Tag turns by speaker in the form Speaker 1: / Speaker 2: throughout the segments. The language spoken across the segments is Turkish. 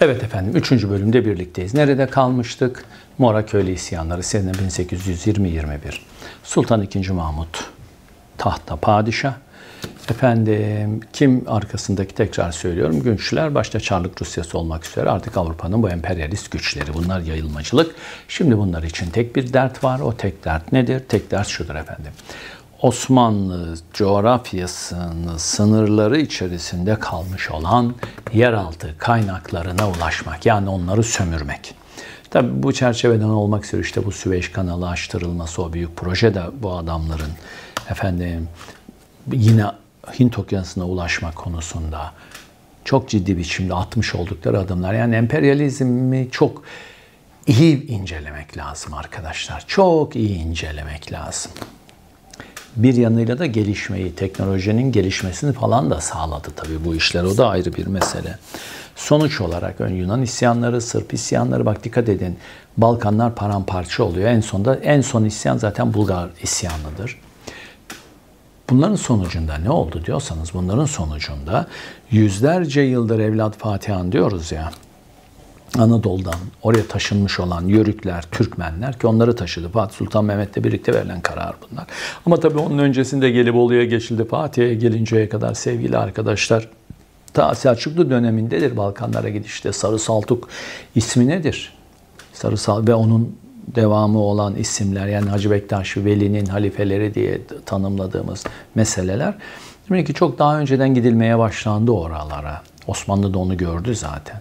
Speaker 1: Evet efendim, 3. bölümde birlikteyiz. Nerede kalmıştık? Moraköylü isyanları sene 1820-21. Sultan II. Mahmut tahta padişah. Efendim, kim arkasındaki, tekrar söylüyorum, güçler başta Çarlık Rusyası olmak üzere artık Avrupa'nın bu emperyalist güçleri. Bunlar yayılmacılık. Şimdi bunlar için tek bir dert var. O tek dert nedir? Tek dert şudur efendim. Osmanlı coğrafyasının sınırları içerisinde kalmış olan yeraltı kaynaklarına ulaşmak. Yani onları sömürmek. Tabii bu çerçeveden olmak üzere işte bu Süveyş kanalı açtırılması, o büyük proje de bu adamların efendim yine Hint Okyanusu'na ulaşmak konusunda çok ciddi biçimde atmış oldukları adımlar. Yani emperyalizmi çok iyi incelemek lazım arkadaşlar. Çok iyi incelemek lazım. Bir yanıyla da gelişmeyi, teknolojinin gelişmesini falan da sağladı tabii bu işler. O da ayrı bir mesele. Sonuç olarak ön Yunan isyanları, Sırp isyanları, bak dikkat edin, Balkanlar paramparça oluyor. En son isyan zaten Bulgar isyanıdır. Bunların sonucunda ne oldu diyorsanız, bunların sonucunda yüzlerce yıldır evlat Fatihan diyoruz ya, Anadolu'dan oraya taşınmış olan Yörükler, Türkmenler ki onları taşıdı. Fatih Sultan Mehmet'le birlikte verilen karar bunlar. Ama tabii onun öncesinde Gelibolu'ya geçildi. Fatih'e gelinceye kadar sevgili arkadaşlar, ta Selçuklu dönemindedir Balkanlara gidişte. Sarı Saltuk ismi nedir? Sarı Saltuk ve onun devamı olan isimler, yani Hacı Bektaş Veli'nin halifeleri diye tanımladığımız meseleler. Demek ki çok daha önceden gidilmeye başlandı oralara. Osmanlı da onu gördü zaten.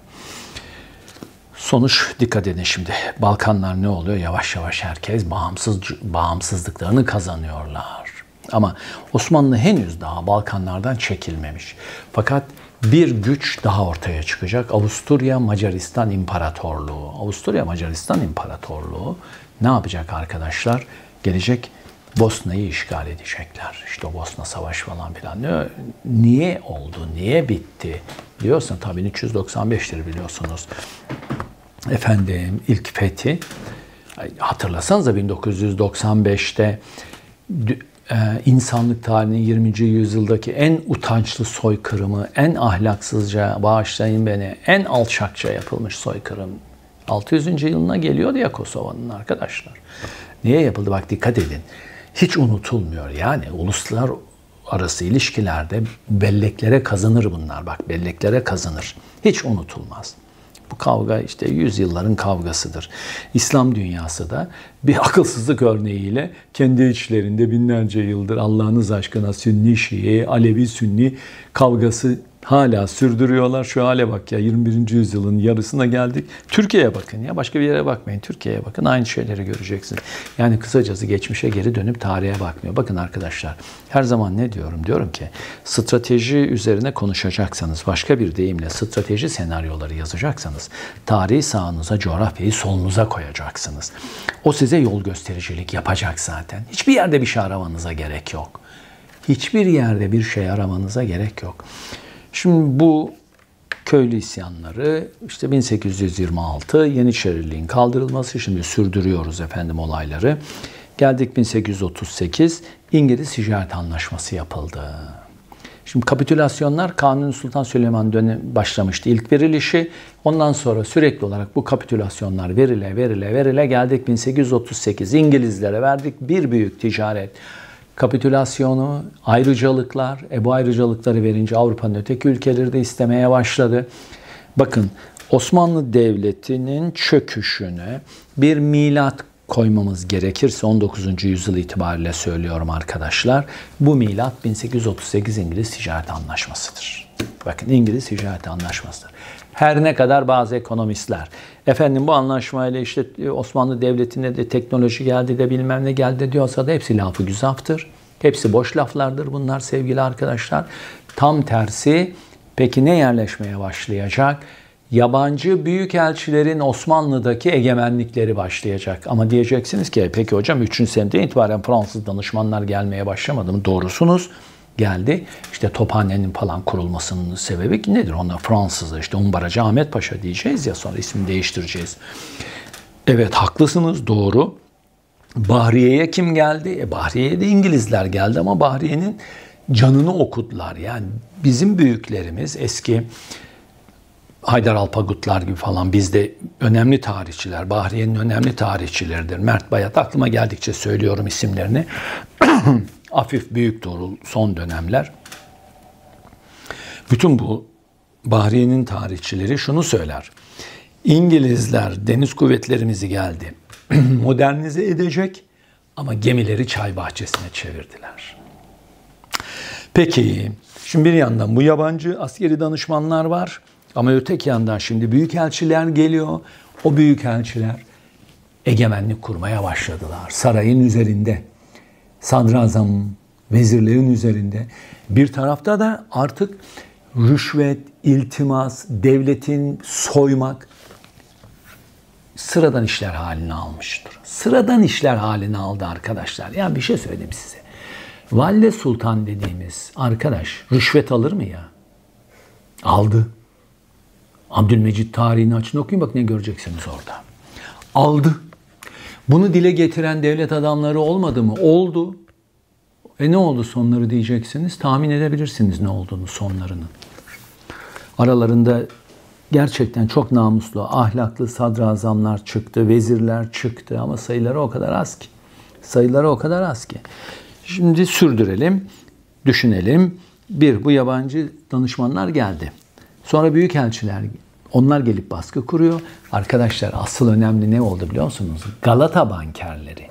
Speaker 1: Sonuç, dikkat edin şimdi. Balkanlar ne oluyor? Yavaş yavaş herkes bağımsızlıklarını kazanıyorlar. Ama Osmanlı henüz daha Balkanlardan çekilmemiş. Fakat bir güç daha ortaya çıkacak. Avusturya Macaristan İmparatorluğu. Avusturya Macaristan İmparatorluğu ne yapacak arkadaşlar? Gelecek Bosna'yı işgal edecekler. İşte o Bosna Savaşı falan filan. Niye oldu? Niye bitti? Biliyorsun tabii 1395'tir biliyorsunuz. Efendim ilk fethi. Hatırlasanıza 1995'te insanlık tarihinin 20. yüzyıldaki en utançlı soykırımı, en ahlaksızca, bağışlayın beni, en alçakça yapılmış soykırım 600. yılına geliyordu ya Kosova'nın arkadaşlar. Niye yapıldı? Bak dikkat edin. Hiç unutulmuyor. Yani uluslararası ilişkilerde belleklere kazanır bunlar. Bak belleklere kazanır. Hiç unutulmaz. Bu kavga işte yüzyılların kavgasıdır. İslam dünyası da bir akılsızlık örneğiyle kendi içlerinde binlerce yıldır Allah'ınız aşkına Sünni Şii, Alevi Sünni kavgası hala sürdürüyorlar. Şu hale bak ya, 21. yüzyılın yarısına geldik. Türkiye'ye bakın ya, başka bir yere bakmayın. Türkiye'ye bakın, aynı şeyleri göreceksiniz. Yani kısacası geçmişe geri dönüp tarihe bakmıyor. Bakın arkadaşlar, her zaman ne diyorum? Diyorum ki strateji üzerine konuşacaksanız, başka bir deyimle strateji senaryoları yazacaksanız tarihi sağınıza, coğrafyayı solunuza koyacaksınız. O size yol göstericilik yapacak zaten. Hiçbir yerde bir şey aramanıza gerek yok. Hiçbir yerde bir şey aramanıza gerek yok. Şimdi bu köylü isyanları, işte 1826 Yeniçeriliğin kaldırılması, şimdi sürdürüyoruz efendim olayları. Geldik 1838 İngiliz Ticaret Anlaşması yapıldı. Şimdi kapitülasyonlar Kanuni Sultan Süleyman dönemi başlamıştı ilk verilişi. Ondan sonra sürekli olarak bu kapitülasyonlar verile geldik 1838 İngilizlere verdik bir büyük ticaret kapitülasyonu, ayrıcalıklar. Bu ayrıcalıkları verince Avrupa'nın öteki ülkeleri de istemeye başladı. Bakın Osmanlı Devleti'nin çöküşüne bir milat koymamız gerekirse 19. yüzyıl itibariyle söylüyorum arkadaşlar. Bu milat 1838 İngiliz Ticaret Anlaşması'dır. Bakın İngiliz Ticaret Anlaşması'dır. Her ne kadar bazı ekonomistler efendim bu anlaşmayla işte Osmanlı Devleti'ne de teknoloji geldi de bilmem ne geldi diyorsa da hepsi lafı güzaftır. Hepsi boş laflardır bunlar sevgili arkadaşlar. Tam tersi, peki ne yerleşmeye başlayacak? Yabancı büyükelçilerin Osmanlı'daki egemenlikleri başlayacak. Ama diyeceksiniz ki peki hocam 3. seneden itibaren Fransız danışmanlar gelmeye başlamadı mı? Doğrusunuz. Geldi. İşte Tophane'nin falan kurulmasının sebebi nedir? Onlar Fransız'da işte Umbaracı Ahmet Paşa diyeceğiz ya, sonra ismini değiştireceğiz. Evet haklısınız, doğru. Bahriye'ye kim geldi? Bahriye'ye de İngilizler geldi ama Bahriye'nin canını okudular. Yani bizim büyüklerimiz eski Haydar Alpagutlar gibi falan bizde önemli tarihçiler, Bahriye'nin önemli tarihçileridir. Mert Bayat, aklıma geldikçe söylüyorum isimlerini. Afif Büyüktuğrul son dönemler. Bütün bu Bahriye'nin tarihçileri şunu söyler. İngilizler deniz kuvvetlerimizi geldi modernize edecek ama gemileri çay bahçesine çevirdiler. Peki, şimdi bir yandan bu yabancı askeri danışmanlar var ama öteki yandan şimdi büyükelçiler geliyor. O büyükelçiler egemenlik kurmaya başladılar. Sarayın üzerinde, sadrazam, vezirlerin üzerinde. Bir tarafta da artık rüşvet, iltimas, devletin soymak sıradan işler halini almıştır. Sıradan işler halini aldı arkadaşlar. Ya bir şey söyleyeyim size. Valide Sultan dediğimiz arkadaş rüşvet alır mı ya? Aldı. Abdülmecit tarihini açın okuyun bak ne göreceksiniz orada. Aldı. Bunu dile getiren devlet adamları olmadı mı? Oldu. Ne oldu sonları diyeceksiniz. Tahmin edebilirsiniz ne olduğunu sonlarının. Aralarında gerçekten çok namuslu, ahlaklı sadrazamlar çıktı, vezirler çıktı ama sayıları o kadar az ki. Sayıları o kadar az ki. Şimdi sürdürelim, düşünelim. Bu yabancı danışmanlar geldi. Sonra büyükelçiler, onlar gelip baskı kuruyor. Arkadaşlar asıl önemli ne oldu biliyor musunuz? Galata bankerleri.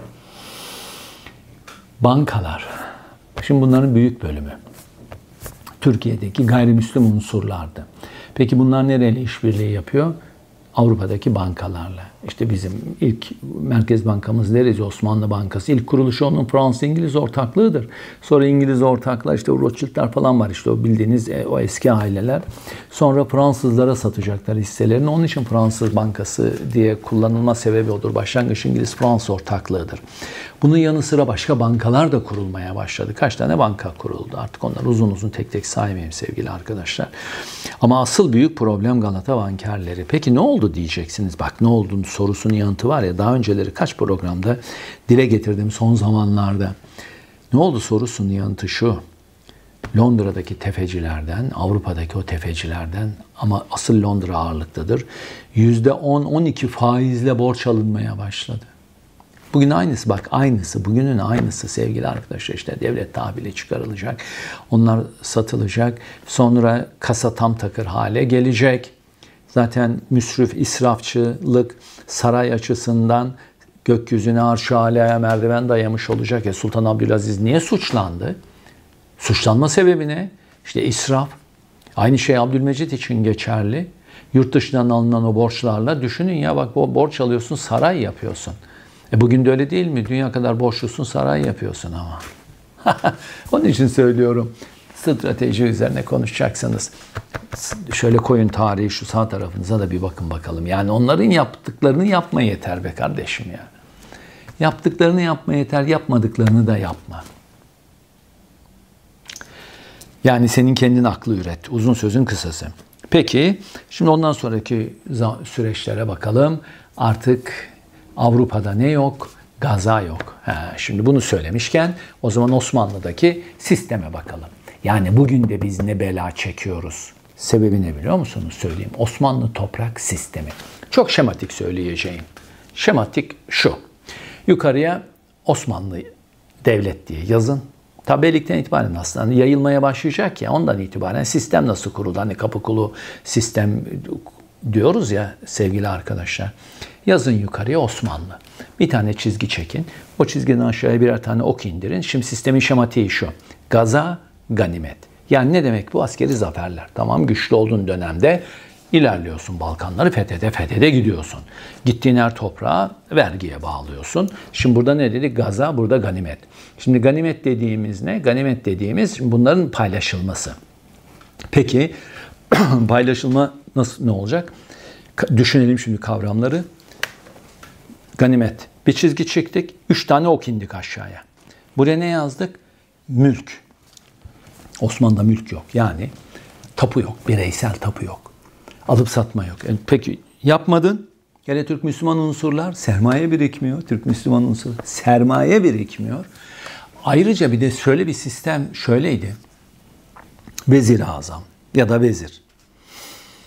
Speaker 1: Bankalar. Şimdi bunların büyük bölümü Türkiye'deki gayrimüslim unsurlardı. Peki bunlar nereyle işbirliği yapıyor? Avrupa'daki bankalarla. İşte bizim ilk Merkez Bankamız neresi? Osmanlı Bankası. İlk kuruluşu onun Fransız-İngiliz ortaklığıdır. Sonra İngiliz ortaklar işte Rothschild'ler falan var işte o bildiğiniz o eski aileler. Sonra Fransızlara satacaklar hisselerini. Onun için Fransız Bankası diye kullanılma sebebi odur. Başlangıç İngiliz-Fransız ortaklığıdır. Bunun yanı sıra başka bankalar da kurulmaya başladı. Kaç tane banka kuruldu? Artık onları uzun uzun tek tek saymayayım sevgili arkadaşlar. Ama asıl büyük problem Galata bankerleri. Peki ne oldu diyeceksiniz. Bak ne olduğunu sorusunun yanıtı var ya daha önceleri kaç programda dile getirdim son zamanlarda. Ne oldu sorusunun yanıtı şu. Londra'daki tefecilerden, Avrupa'daki o tefecilerden ama asıl Londra ağırlıktadır. %10-12 faizle borç alınmaya başladı. Bugün aynısı bak aynısı bugünün aynısı sevgili arkadaşlar işte devlet tahvili çıkarılacak. Onlar satılacak. Sonra kasa tam takır hale gelecek. Zaten müsrif, israfçılık saray açısından gökyüzüne arş alaya merdiven dayamış olacak. Sultan Abdülaziz niye suçlandı? Suçlanma sebebi ne? İşte israf. Aynı şey Abdülmecit için geçerli. Yurt dışından alınan o borçlarla düşünün ya bak bu borç alıyorsun saray yapıyorsun. Bugün de öyle değil mi? Dünya kadar borçlusun saray yapıyorsun ama. Onun için söylüyorum. Strateji üzerine konuşacaksanız şöyle koyun tarihi şu sağ tarafınıza da bir bakın bakalım. Yani onların yaptıklarını yapma yeter be kardeşim ya. Yaptıklarını yapma yeter, yapmadıklarını da yapma. Yani senin kendin aklı üret. Uzun sözün kısası. Peki, şimdi ondan sonraki süreçlere bakalım. Artık Avrupa'da ne yok? Gaza yok. Şimdi bunu söylemişken o zaman Osmanlı'daki sisteme bakalım. Yani bugün de biz ne bela çekiyoruz. Sebebi ne biliyor musunuz? Söyleyeyim. Osmanlı toprak sistemi. Çok şematik söyleyeceğim. Şematik şu. Yukarıya Osmanlı devlet diye yazın. Tabelikten itibaren aslında yayılmaya başlayacak ya ondan itibaren sistem nasıl kuruldu? Hani Kapıkulu sistem diyoruz ya sevgili arkadaşlar. Yazın yukarıya Osmanlı. Bir tane çizgi çekin. O çizgiden aşağıya birer tane ok indirin. Şimdi sistemin şematiği şu. Gaza, ganimet. Yani ne demek bu? Askeri zaferler. Tamam güçlü olduğun dönemde ilerliyorsun. Balkanları fethede gidiyorsun. Gittiğin her toprağa vergiye bağlıyorsun. Şimdi burada ne dedik? Gaza, burada ganimet. Şimdi ganimet dediğimiz ne? Ganimet dediğimiz bunların paylaşılması. Peki paylaşılma nasıl ne olacak? Düşünelim şimdi kavramları. Ganimet. Bir çizgi çektik. 3 tane ok indik aşağıya. Buraya ne yazdık? Mülk. Osmanlı'da mülk yok. Yani tapu yok. Bireysel tapu yok. Alıp satma yok. Peki yapmadın. Gene Türk Müslüman unsurlar sermaye birikmiyor. Türk Müslüman unsur sermaye birikmiyor. Ayrıca bir de şöyle bir sistem şöyleydi. Vezir-i Azam ya da vezir.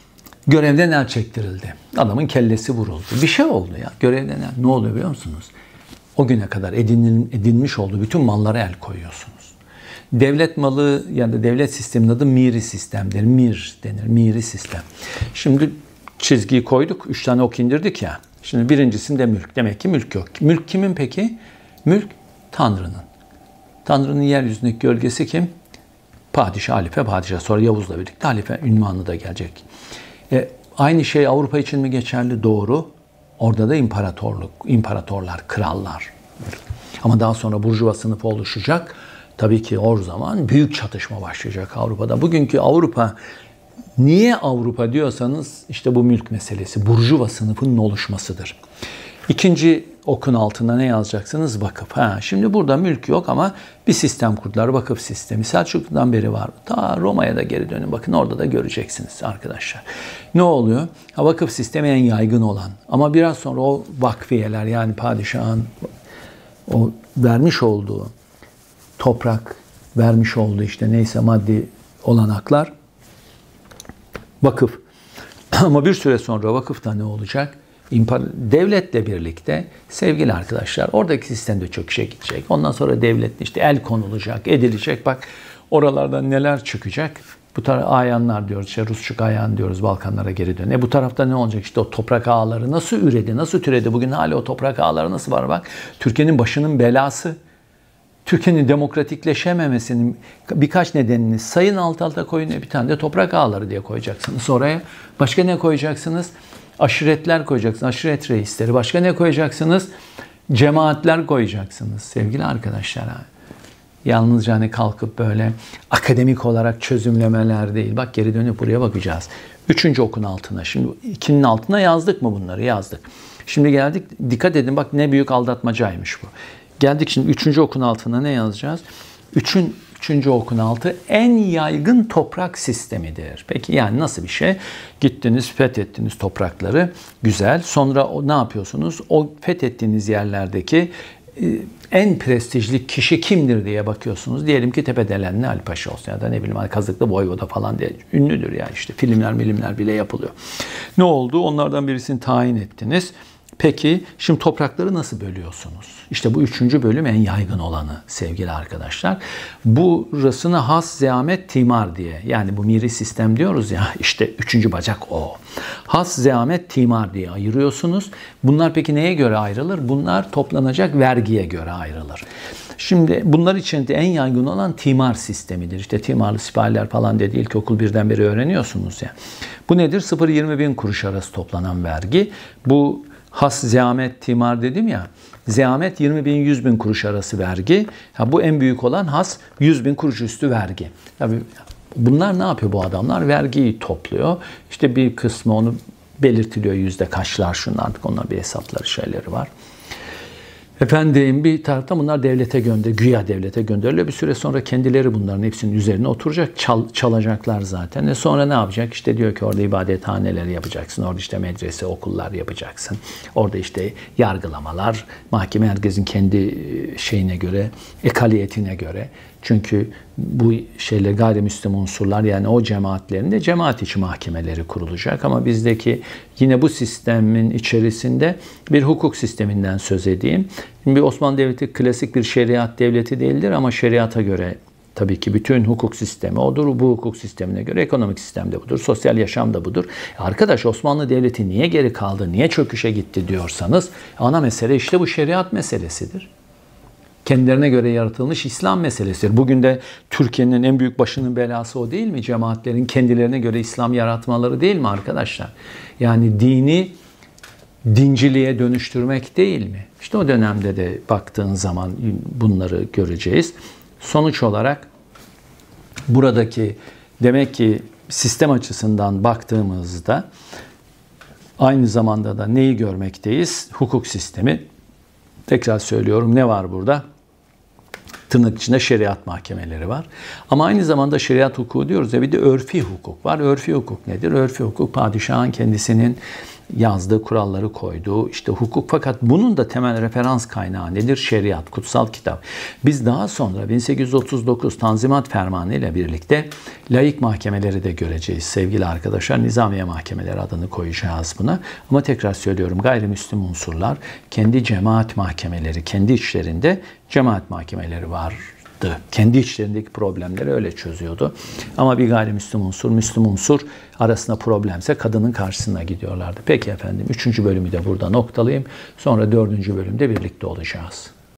Speaker 1: Görevden el çektirildi. Adamın kellesi vuruldu. Bir şey oldu ya. Görevden el. Ne oluyor biliyor musunuz? O güne kadar edinmiş olduğu bütün mallara el koyuyorsunuz. Devlet malı ya da devlet sisteminin adı miri sistemdir. Mir denir. Miri sistem. Şimdi çizgiyi koyduk. 3 tane ok indirdik ya. Şimdi birincisinde mülk. Demek ki mülk yok. Mülk kimin peki? Mülk Tanrı'nın. Tanrı'nın yeryüzündeki gölgesi kim? Padişah, halife, padişah. Sonra Yavuz'la birlikte halife ünvanı da gelecek. Aynı şey Avrupa için mi geçerli? Doğru. Orada da imparatorlar, krallar. Ama daha sonra burjuva sınıfı oluşacak. Tabii ki o zaman büyük çatışma başlayacak Avrupa'da. Bugünkü Avrupa, niye Avrupa diyorsanız işte bu mülk meselesi, burjuva sınıfının oluşmasıdır. İkinci okun altında ne yazacaksınız? Vakıf. Şimdi burada mülk yok ama bir sistem kurdular. Vakıf sistemi. Selçuklu'dan beri var. Ta Roma'ya da geri dönün. Bakın orada da göreceksiniz arkadaşlar. Ne oluyor? Vakıf sistemi en yaygın olan. Ama biraz sonra o vakfiyeler, yani padişahın o vermiş olduğu toprak, vermiş olduğu işte neyse maddi olanaklar vakıf. Ama bir süre sonra vakıfta ne olacak? Devletle birlikte sevgili arkadaşlar oradaki sistem de çöküşe gidecek. Ondan sonra devlet işte el konulacak, edilecek. Bak oralardan neler çıkacak. Bu taraf ayanlar diyoruz, işte Rusçuk ayan diyoruz, Balkanlara geri dön. Bu tarafta ne olacak? İşte o toprak ağları nasıl üredi, nasıl türedi? Bugün hala o toprak ağları nasıl var bak. Türkiye'nin başının belası. Türkiye'nin demokratikleşememesinin birkaç nedenini sayın, alt alta koyun. Bir tane de toprak ağları diye koyacaksınız. Oraya başka ne koyacaksınız? Aşiretler koyacaksınız. Aşiret reisleri. Başka ne koyacaksınız? Cemaatler koyacaksınız sevgili arkadaşlar. Yalnızca hani kalkıp böyle akademik olarak çözümlemeler değil. Bak geri dönüp buraya bakacağız. Üçüncü okun altına. Şimdi ikinin altına yazdık mı bunları? Yazdık. Şimdi geldik. Dikkat edin bak ne büyük aldatmacaymış bu. Geldik şimdi üçüncü okun altına ne yazacağız? Üçüncü okun altı en yaygın toprak sistemidir. Peki yani nasıl bir şey? Gittiniz, fethettiniz toprakları. Güzel. Sonra ne yapıyorsunuz? O fethettiğiniz yerlerdeki en prestijli kişi kimdir diye bakıyorsunuz. Diyelim ki Tepedelenli Ali Paşa olsun ya da ne bileyim Kazıklı Voyvoda falan diye ünlüdür ya işte filmler bile yapılıyor. Ne oldu? Onlardan birisini tayin ettiniz. Peki şimdi toprakları nasıl bölüyorsunuz? İşte bu üçüncü bölüm en yaygın olanı sevgili arkadaşlar. Burasına has, zeamet, timar diye. Yani bu miri sistem diyoruz ya işte üçüncü bacak o. Has, zeamet, timar diye ayırıyorsunuz. Bunlar peki neye göre ayrılır? Bunlar toplanacak vergiye göre ayrılır. Şimdi bunlar içinde en yaygın olan timar sistemidir. İşte timarlı sipahiler falan dedi ilkokul birden beri öğreniyorsunuz ya. Bu nedir? 0-20 bin kuruş arası toplanan vergi. Bu has, zeamet, timar dedim ya. Zeamet 20 bin 100 bin kuruş arası vergi. Bu en büyük olan has 100 bin kuruş üstü vergi. Tabii bunlar ne yapıyor bu adamlar? Vergiyi topluyor. İşte bir kısmı onu belirtiliyor yüzde kaçlar şunlar artık onlar bir hesapları şeyleri var. Efendim bir taraftan bunlar devlete güya devlete gönderiliyor. Bir süre sonra kendileri bunların hepsinin üzerine oturacak, çalacaklar zaten. Sonra ne yapacak? İşte diyor ki orada ibadethaneleri yapacaksın. Orada işte medrese, okullar yapacaksın. Orada işte yargılamalar, mahkeme herkesin kendi şeyine göre, ekaliyetine göre. Çünkü bu şeyler gayrimüslim unsurlar yani o cemaatlerin de cemaat içi mahkemeleri kurulacak. Ama bizdeki yine bu sistemin içerisinde bir hukuk sisteminden söz edeyim. Şimdi Osmanlı Devleti klasik bir şeriat devleti değildir ama şeriata göre tabii ki bütün hukuk sistemi odur. Bu hukuk sistemine göre ekonomik sistem de budur. Sosyal yaşam da budur. Arkadaş Osmanlı Devleti niye geri kaldı, niye çöküşe gitti diyorsanız ana mesele işte bu şeriat meselesidir. Kendilerine göre yaratılmış İslam meselesidir. Bugün de Türkiye'nin en büyük başının belası o değil mi? Cemaatlerin kendilerine göre İslam yaratmaları değil mi arkadaşlar? Yani dini dinciliğe dönüştürmek değil mi? İşte o dönemde de baktığın zaman bunları göreceğiz. Sonuç olarak buradaki demek ki sistem açısından baktığımızda aynı zamanda da neyi görmekteyiz? Hukuk sistemi. Tekrar söylüyorum ne var burada? Tırnak içinde şeriat mahkemeleri var. Ama aynı zamanda şeriat hukuku diyoruz ya bir de örfi hukuk var. Örfi hukuk nedir? Örfi hukuk padişahın kendisinin yazdığı kuralları koydu. İşte hukuk, fakat bunun da temel referans kaynağı nedir? Şeriat, kutsal kitap. Biz daha sonra 1839 Tanzimat Fermanı ile birlikte laik mahkemeleri de göreceğiz sevgili arkadaşlar. Nizamiye mahkemeleri adını koyacağız buna. Ama tekrar söylüyorum, gayrimüslim unsurlar kendi cemaat mahkemeleri, kendi içlerinde cemaat mahkemeleri vardı. Kendi içlerindeki problemleri öyle çözüyordu. Ama bir gayrimüslim unsur, Müslüm unsur arasında problemse kadının karşısına gidiyorlardı. Peki efendim, 3. bölümü de burada noktalayayım. Sonra 4. bölümde birlikte olacağız.